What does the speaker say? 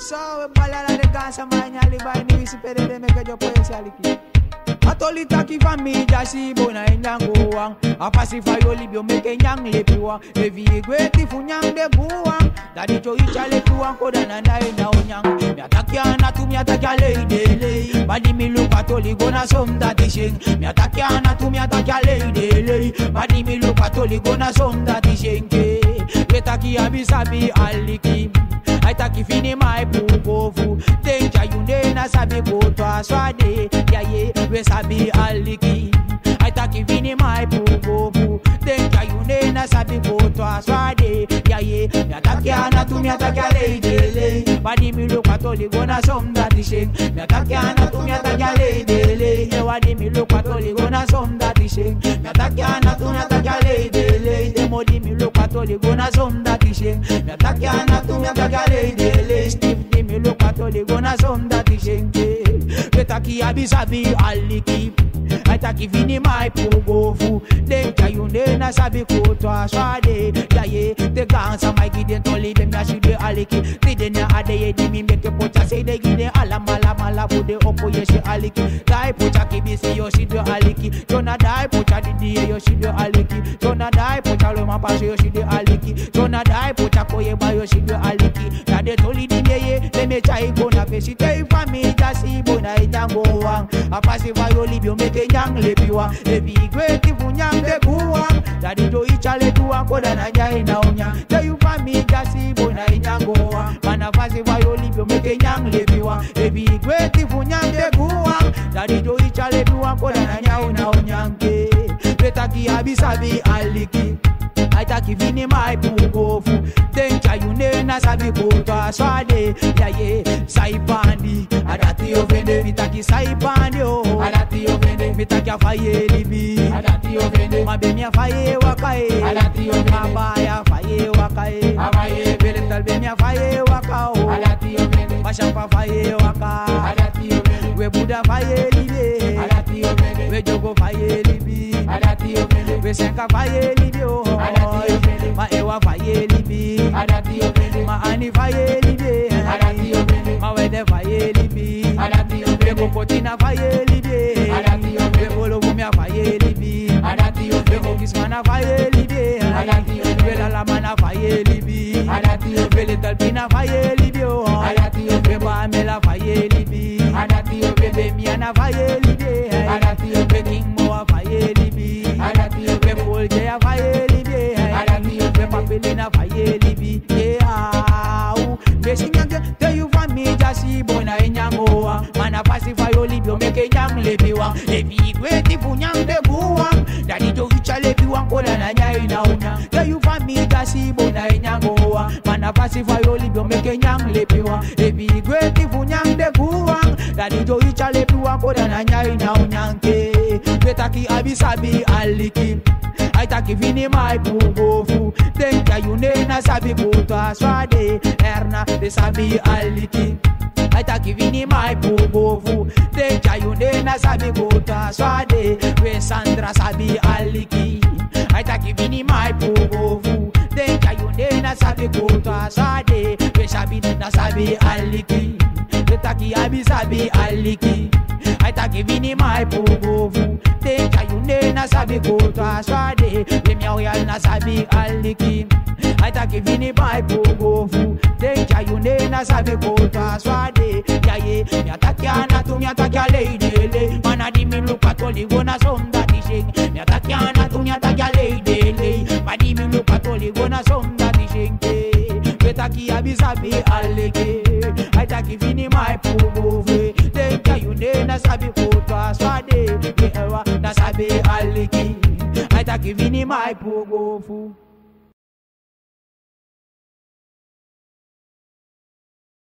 So, bala la de casa mañana liba ni visipere de me que yo puedo ser Aliki. Atolita ki famija si bona inyango wang. Apasi fa yo libyo meke nyang lepiwa. Evi gweti funyang de buwang. Dadi jo icha lepiwa koda nanda ina onyang. Mi atakia na tu mi atakia leidele. Badi mi lupa toli gona som dati sheng. Mi atakia na tu mi atakia leidele. Badi mi lupa toli gona som dati sheng. Betaki abi Sabi Aliki. Aitaki fini mai pugofu. Tenja yunde na Sabi koto aswade. Ya ye we Sabi Aliki. Aitaki fini mai pugofu. Tenja yunde na Sabi koto aswade. Ya ye mi atakia na tu mi atakia leidele. Badi mi lupa toli gona som dati sheng. Mi atakia na tu mi atakia leidele. Badi mi lupa toli gona som dati sheng. Mi atakia na tu mi atakia leidele. Demodi mi lupa toli gona som dati sheng. Mi atakia na tu mi atakia leidele. Steve di mi lupa toli gona som dati sheng. Betaki abi Sabi Aliki. Aitaki fini mai pugofu. Denka yunde na Sabi koto aswade. Ya ye te gansa mai giden toli Bemja shide Aliki. Tidenya adeye di mi meke pocha say de giden alamala mala fude opo yeshi Aliki. Dai pocha kibisi yoshide Aliki. Jona dai pocha didi yoshide Aliki. Jona dai pocha lo mapaso yoshide Aliki. Jona dai pocha koye ba yoshide Aliki. Na de toli di ye le me chai bona pesi te fami jasi bona ijango wang. Apasi va yo libyo meke nyang lepiwa. Ebi gweti funyang de buwang. Dadi jo icha le tuwa koda na jai na onya. Te yu fami jasi bona ijango wang. Mana fasi va yo libyo meke nyang lepiwa. Ebi gweti funyang de buwang. Dadi jo icha le tuwa koda na jai na onya. Betaki abi Sabi Aliki. Aitaki fini mai pugofu. Tenja yune na Sabi koto aswade. Ya ye saipandi. Adati ofende mitaki saipandi oh. Adati ofende mitaki afaye libi. Adati ofende mabemia faye wakae. Adati ofende mabaya faye wakae. Afaye belental bemia faye wakao. Adati ofende mashampa faye waka. Adati ofende we buda faye libi. Adati ofende we jogo faye libi. Adati ofende we senka faye libi oh. Adati ofende ma ewa faye libi. Adati ofende ma ani faye libi. Adati ofende ma wede faye libi. Adati ofende kokotina faye libi. Adati ofende bolo gumia faye libi. Adati ofende kismana faye libi. Adati ofende la mana faye libi. Adati ofende talpina faye libi oh. Adati ofende bamela faye libi. Adati ofende miana faye libi. Adati ofende kingmo faye libi. Adati ofende bolje faye libi. Adati ofende papelina faye libi. Yeah, besinyange te you fami jasi bona inyangoa. Mana pasi fayo libyo meke nyang lepiwa. Ebi gweti funyang de buwang. Dadi jo icha lepiwa koda na nyai na unya. Te you fami jasi bona inyangoa. Mana pasi fayo libyo meke nyang lepiwa. Ebi gweti funyang de buwang. Dadi jo icha lepiwa koda na nyai na unya. Betaki abi Sabi Aliki. Aitaki fini mai pugofu. Tenja yune na Sabi koto aswade. Erna de Sabi Aliki. Aitaki fini mai pugofu. Tenja yune na Sabi koto aswade. We Sandra Sabi Aliki. Aitaki fini mai pugofu. Tenja yune na Sabi koto aswade. We Sabi na Sabi Aliki. Betaki abi Sabi Aliki. Aitaki fini mai pugofu. Tenja yune na Sabi koto aswade. Bemja oyal na Sabi Aliki. Aitaki fini mai pugofu. Tenja yune na Sabi koto aswade. Ya ye mi atakia na tu mi atakia leidele. Mana di mi lupa toli gona som dati sheng. Mi atakia na tu mi atakia leidele. Badi mi lupa toli gona som dati sheng. Betaki abi Sabi Aliki. Aitaki fini mai pugofu. Tenja yune na Sabi koto aswade. Na Sabi Aliki. Aitaki fini mai pugofu.